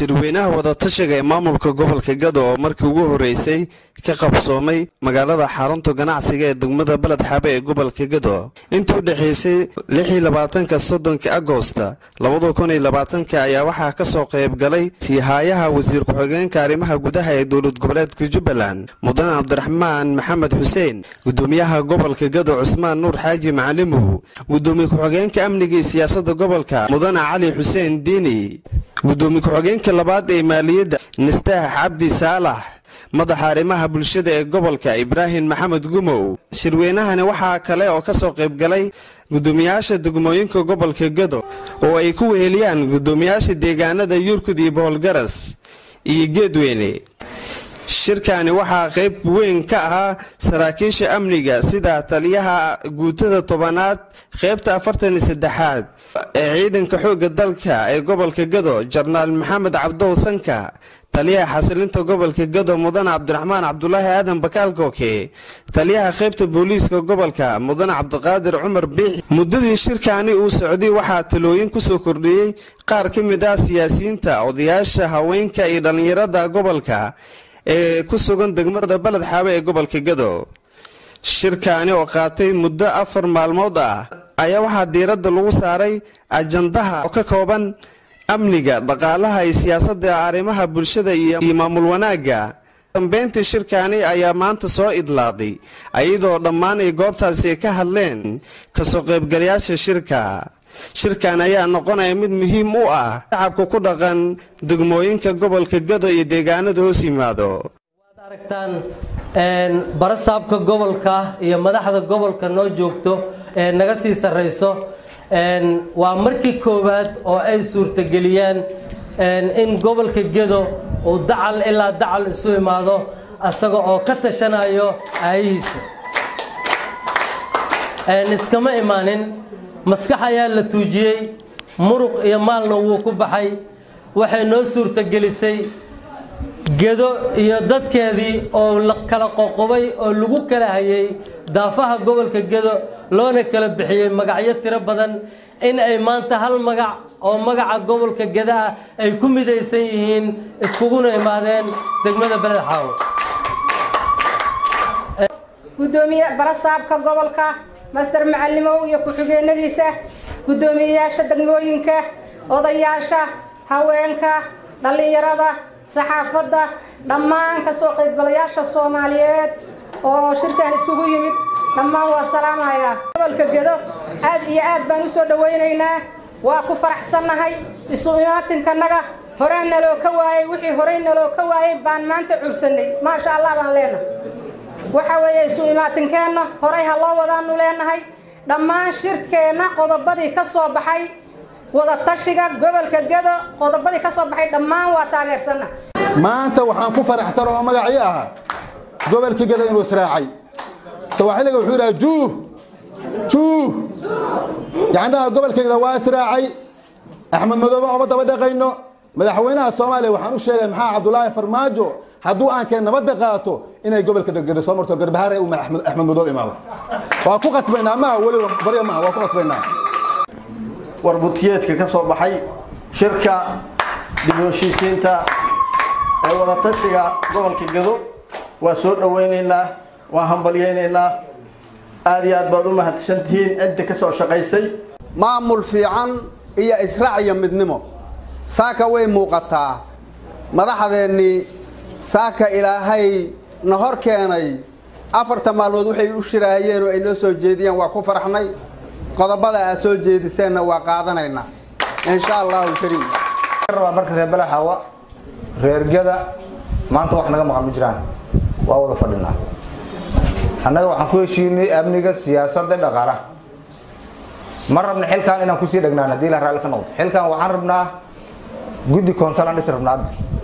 shirweynaha wadatashiga ee maamulka gobolka Gado oo markii ugu horeysay ka qabsoomay magaalada xarunta ganacsiga ee degmada Balad Xabe ee gobolka Gado intii u dhaxeysay 26-30 Agoosto 2020 ayaa waxaa ka soo qayb galay siihaayaha wasiir ku-xigeenka arrimaha gudaha ee dowlad goboleedka Jubbaland Mudane Cabdiraxmaan Maxamed Xuseen gudoomiyaha gobolka Gado Cusmaan Nuur Xaaji Macalimow gudoomiye ku-xigeenka amniga iyo siyaasadda gobolka Mudane Cali Xuseen Diini gudoomiye ku-xigeenka labaad ee maaliyadda Nistaax Cabdi Saalax madaxa arrimaha bulshada ee gobolka Ibrahim Maxamed Gumow shirweynahani waxa kale oo ka soo qayb galay gudoomiyaasha degmooyinka gobolka Gado oo ay ku weheliyaan gudoomiyaasha deegaanada Yurkud iyo Boolgaras iyo Geedweyne shirkani waxa qayb weyn ka ahaa saraakiisha amniga sida taliyaha guutada 10aad qaybta 43aad ee ciidanka xoogga dalka ee gobolka Gado Jarnaal Maxamed Cabdo Sanka taliyaha xasilinta gobolka Gado Mudane Cabdiraxmaan Cabdullaahi Aadan Bakaalkooke taliyaha qaybta booliiska gobolka Mudane Cabdiqaadir Cumar Biix muddadii shirkani uu socday waxa talooyin ku soo kordhiyay qaar ka mid ah siyaasiyiinta odayaasha haweenka iyo dhalinyarada gobolka ee ku sugan degmada Balad Xabe ee gobolka Gado shirkani oo qaatay muddo 4 maalmood ah ayaa waxa diiradda lagu saaray ajandaha oo ka kooban amniga dhaqaalaha iyo siyaasadda arrimaha bulshada iyo maamul wanaaga dambeyntii shirkani ayaa maanta soo idlaaqay ayadoo dhammaan ay goobtaasi ka hadleen ka soo qaybgalayaasha shirkan ayaa noqonaya mid muhiim u ah shacabka ku dhaqan degmooyinka gobolka Gado iyo deegaanada hoos yimaado waad aragtaan barasaabka gobolka iyo madaxda gobolka noo joogto ee naga sii sareyso waa markii koowaad oo ay suurtageliyaan in gobolka Gado uu dacal ilaa dacal isu imaado asaga oo ka tashanayo ayhiisa iskama imaanin maskax ayaa la tuujiyay muruq iyo maalna wuu ku baxay waxay noo suurtagelisay Gado iyo dadkeedii oo la kala qoqobay oo lagu kala hayay daafaha gobolka Gado loona kala bixiyay magacyo tiro badan in ay maanta hal magac oo magaca gobolka Gado ay ku midaysan yihiin iskuguna imaadeen degmada Balad Xabe gudoomiye barasaabka gobolka Master Macalimow iyo ku-xigeenadiisa gudoomiyaasha degmooyinka odayaasha haweenka dhalinyarada saxaafadda dhammaan ka soo qaybgalayaasha Soomaaliyeed oo shirkan iskugu yimid dhammaan waa salaamaya gobolka Gado aad iyo aad baan u soo dhaweynaynaa waa ku faraxsanahay isu imaatinkaanaga horeyna loo ka waayay wixii horeyna loo ka waayay baan maanta cursanay ma sha Allah baan leenahay waxa weeye isu imaatinkeena horey ha loo wadaanu leenahay dhammaan shirkeena qodobadii ka soo baxay wada tashiga gobolka Gado qodobadii ka soo baxay dhammaan waa taageersana maanta waxaan ku faraxsanahay magaciyo ah gobolka Gado inuu israacay sawaaxiliga wuxuu yiraahdaa juu gacanaha gobolka Gado waa israacay Axmed Madoobe oo daba dhaqayno madaxweynaha Soomaaliya waxaan u sheegay maxaa Cabdullaahi Farmaajo hadduu aan keen nabad qaato inay gobolka Gado soo marto garbahaare uu Axmed Madoobe imaado waa ku qasbaynaa ma wali bariya ma waa ku qasbaynaa warbutiyeedka ka soo baxay shirka dib u heshiisiinta ee wada tashiga gobolka Gado waa soo dhaweynaynaa waa hambalyeynaa aad iyo aad baad u mahadsantihiin inta ka soo shaqaysay maamul fiican iyo israac iyo midnimo saaka way muuqataa madaxdeeni saaka ilaahay na hor keenay 4 maalmood waxay u shiraayeen oo ay noo soo jeediyeen waa ku faraxnay qodobada aad soo jeediseen waa qaadanayna insha Allah kariim marka reer Balad Xabe reer Gado maanta wax naga maqan jiraan waa wada fadhinaa annaga waxaan ku heshiinay amniga siyaasadda dhaqaalaha ma rabna xilkan inaan ku sii dhagnaan hadii la raali ka noqdo xilkan waxaan rabnaa guddi council aan rabnaa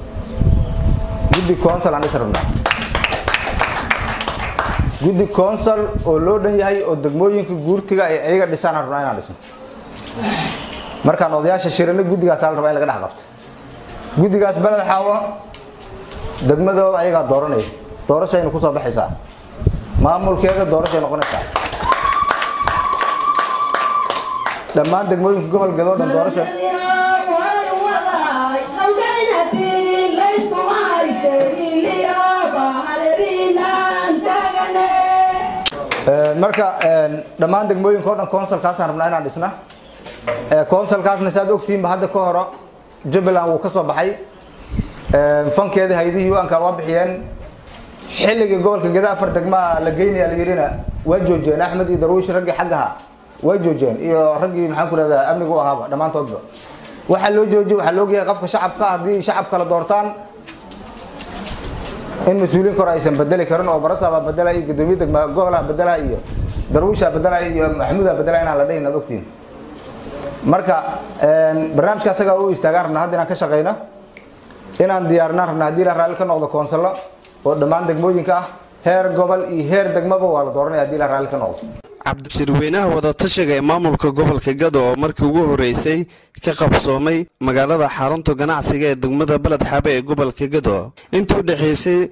guddi council oo loo dhan yahay oo degmooyinka guurtiga ay ayaga dhisaan rabnaa inaan dhisno markaan odayaasha shirana guddigaas la rabaa in laga dhax qabto guddigaas Balad Xabe degmadooda ayaga dooranay doorashayna ku soo baxaysaa maamulkeeda doorashay noqonaysaa dhammaan degmooyinka gobolka Gado dhan doorasho marka dhammaan degmooyinka oo dhan consulkaasaan rabnaa inaan dhisna consulkaasna saad ogtihiinba hadda ka hor Jubbaland wuu ka soo baxay fankeeda hay'adihii UN-ka waa bixiyeen xilliga gobolka Gedo 4 degmo la geynaya la yirina waa joojiyeen Axmed iyo Darwiish ragii xagaha waa joojiyeen iyo ragii maxaan ku radaa amnigu ahaaba dhamaantoodba waxa loo joojiyay waxa loo geeyay qofka shacabka hadii shacabka la doortaan in mas'uuliin kor aysan bedeli karin oo barasaba bedela iyo gudoomiye degmo gobolka bedela iyo Darwiish bedela iyo Maxamuud bedela inaan la dhayn ogtiin marka barnaamijka asaga oo istaagaan rabnaa hadda inaan ka shaqeyno inaan diyaarnaan rabnaa hadii la raali ka noqdo konsolo oo dhammaan degmooyinka ah heer gobol iyo heer degmaba waa la dooranaya hadii la raali ka noqdo cabdishirweynaha wada tashiga ee maamulka gobolka Gado oo markii ugu horeysay ka qabsoomay magaalada xarunta ganacsiga ee degmada Balad Xabe ee gobolka Gado intii u dhaxeysay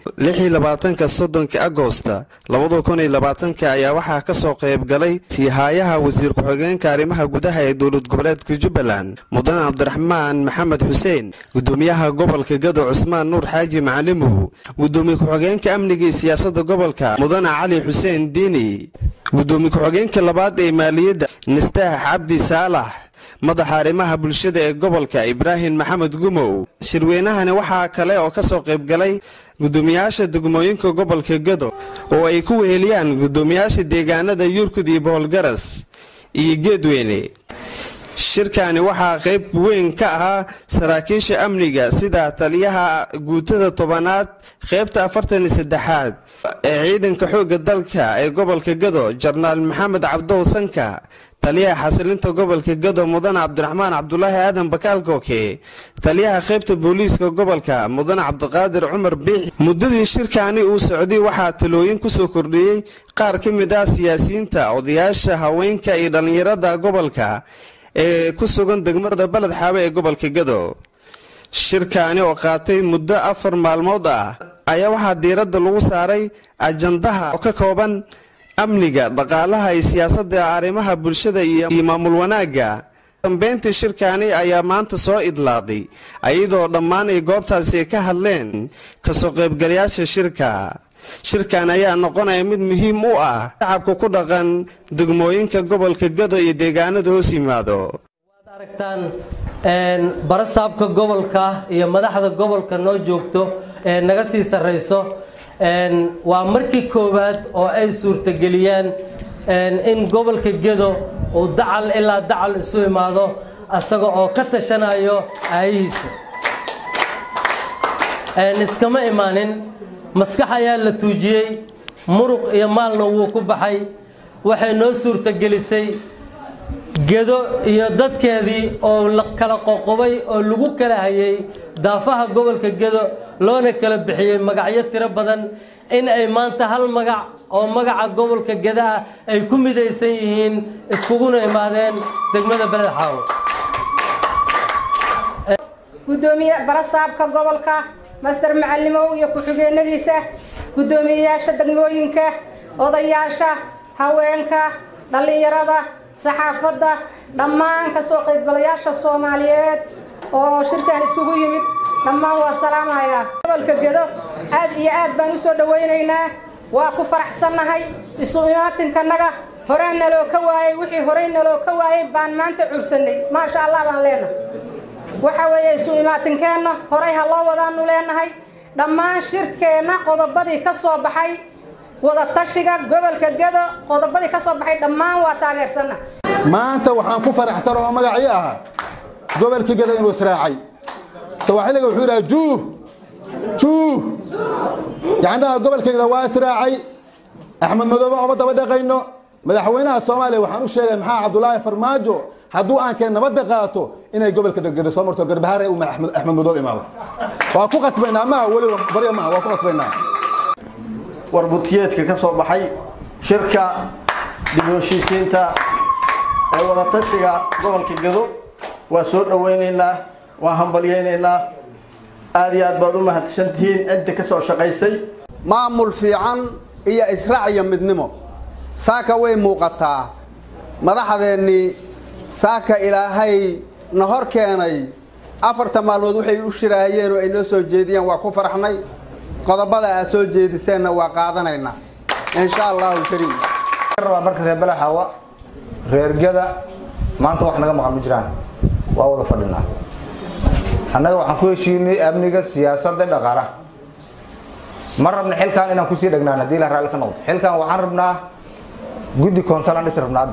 26-30 Agoosto 2020 ayaa waxaa ka soo qayb galay siihayaha wasiir ku-xigeenka arrimaha gudaha ee dowlad goboleedka Jubbaland Mudane Cabdiraxmaan Maxamed Xuseen gudoomiyaha gobolka Gado Cusmaan Nuur Xaaji Macalimow gudoomiye ku-xigeenka amniga iyo siyaasadda gobolka Mudane Cali Xuseen Diini gudoomiye ku-xigeenka labaad ee maaliyadda Nistaax Cabdi Saalax madaxa arrimaha bulshada ee gobolka Ibrahim Maxamed Gumow shirweynahani waxa kale oo ka soo qayb galay gudoomiyaasha degmooyinka gobolka Gado oo ay ku weheliyaan gudoomiyaasha deegaanada Yurkud iyo Boolgaras iyo Geedweyne shirkani waxa qayb weyn ka ahaa saraakiisha amniga sida taliyaha guutada 10aad qaybta 43aad ee ciidanka xoogga dalka ee gobolka Gado Jarnaal Maxamed Cabdow Sanka taliyaha xasilinta gobolka Gado Mudane Cabdiraxmaan Cabdullaahi Aadan Bakaalkooke taliyaha qaybta booliiska gobolka Mudane Cabdiqaadir Cumar Biix muddadii shirkani uu socday waxa talooyin ku soo kordhiyay qaar ka mid ah siyaasiyiinta odayaasha haweenka iyo dhalinyarada gobolka ee ku sugan degmada Balad Xabe ee gobolka Gado shirkani oo qaatay muddo 4 maalmood ah ayaa waxa diiradda lagu saaray ajandaha oo ka kooban amniga dhaqaalaha iyo siyaasadda arrimaha bulshada iyo maamul wanaaga dambeyntii shirkani ayaa maanta soo idlaaday ayadoo dhammaan ay goobtaasi ka hadleen ka soo qaybgalayaasha shirkan ayaa noqonaya mid muhiim u ah shacabka ku dhaqan degmooyinka gobolka Gado iyo deegaanada hoos yimaado waad aragtaan barasaabka gobolka iyo madaxda gobolka noo joogto ee naga sii sareyso waa markii koowaad oo ay suurtageliyaan in gobolka Gado uu dacal ilaa dacal isu imaado asaga oo ka tashanayo aayihiisa iskama imaanin maskax ayaa la tuujiyay muruq iyo maalna wuu ku baxay waxay noo suurtagelisay Gado iyo dadkeedii oo la kala qoqobay oo lagu kala hayay daafaha gobolka Gado loona kala bixiyay magacyo tiro badan in ay maanta hal magac oo magaca gobolka Gado ay ku midaysan yihiin iskuguna imaadeen degmada Balad Xabe gudoomiye barasaabka gobolka Master Macalimow iyo ku-xigeenadiisa gudoomiyaasha degmooyinka odayaasha haweenka dhalinyarada saxaafadda dhammaan ka soo qaybgalayaasha Soomaaliyeed oo shirkan iskugu yimid dhammaan waa salaamaya gobolka Gado aad iyo aad baan u soo dhaweynaynaa waa ku faraxsanahay isu imaatinkaanaga horeyna loo ka waayay wixii horeyna loo ka waayay baan maanta cursanay ma sha Allah baan leenahay waxa weeye isu imaatinkeena horey ha loo wadaanu leenahay dhammaan shirkeena qodobadii ka soo baxay wada tashiga gobolka Gado qodobadii ka soo baxay dhammaan waa taageersana maanta waxaan ku faraxsan oo magacii ah gobolka Gado inuu israacay sawaaxiliga wuxuu yiraahdaa juuh yacnaa gobolka Gado waa israacay Axmed Madoobe oo daba dhaqayno madaxweynaha Soomaaliya waxaan u sheegay maxaa Cabdullaahi Farmaajo hadduu aan keen nabad qaato inay gobolka Gado soo marto garbahaare uu Axmed Madoobe imaado waa ku qasbaynaa ma wali bariya ma waa ku qasbaynaa warbutiyeedka ka soo baxay shirka dib u heshiisiinta ee wada tashiga gobolka Gado waa soo dhaweynaynaa waa hambalyeynaa aad iyo aad baad u mahadsantihiin inta ka soo shaqaysay maamul fiican iyo israac iyo midnimo saaka way muuqataa madaxdeennii saaka ilaahay na hor keenay 4 maalmood waxay u shiraayeen oo ay noo soo jeediyeen waa ku faraxnay qodobada aad soo jeediseenna waa qaadanaynaa insha Allah kariim rabaa marka reer Balaxawa reer Gada maanta wax naga maqan ma jiraan waa wada fadhinaa annaga waxaan ku heshiinay amniga siyaasadda dhaqaalaha ma rabna xilkan inaan ku sii dhagnaan hadii la raali ka noqdo xilkan waxaan rabnaa guddi council aan dhis rabnaa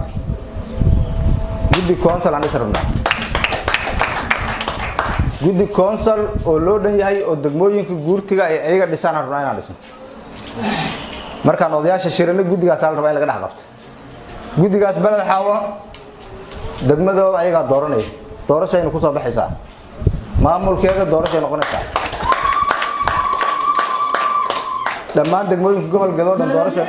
guddi council oo loo dhan yahay oo degmooyinka guurtiga ay ayaga dhisaan rabnaa inaan dhisno markaan odayaasha shirana guddigaas la rabaa in laga dhax qabto guddigaas Balaxawa degmadooda ayaga dooranay doorashayna ku soo baxaysaa maamulkeeda doorashay noqonaysaa dhammaan degmooyinka gobolka Gado dhan doorashay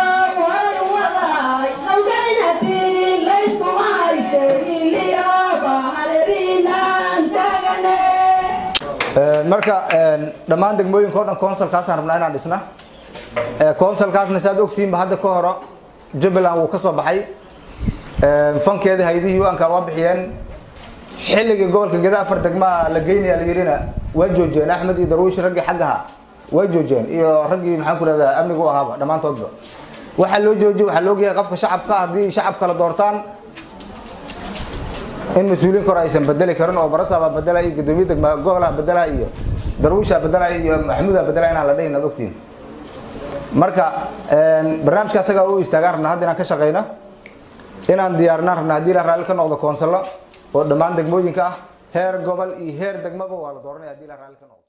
marka dhammaan degmooyinka oo dhan councilkaas aan rabnaa inaan dhisna councilkaasna saad ogtiin ba hadda ka hor Jubbaland uu ka soo baxay fankeeda haydii UN ka waa bixiyeen xilliga gobolka Gado afar degma la geynaya la yirina waa joojeen Axmed iyo Darwiish ragii xagaha waa joojeen iyo ragii maxaan ku radaa amniga u ahaaba dhamaantoodba waxa loo joojiyay waxa loo geeyay qofka shacabka hadii shacabka la doortaan in mas'uuliyiin kor aysan bedeli karin oo barasaba bedelay gudoomiye degma gobolka bedelay iyo Darwiish bedelay iyo Maxamuud bedelay inaan la dhayn ogtiin marka barnaamijka asaga uu istaagaan rabnaa hadda inaan ka shaqeyno inaan diyaarnaan rabnaa hadii la raali ka noqdo council oo dhammaan degmooyinka heer gobol iyo heer degmaba waa la dooranaya hadii la raali ka noqdo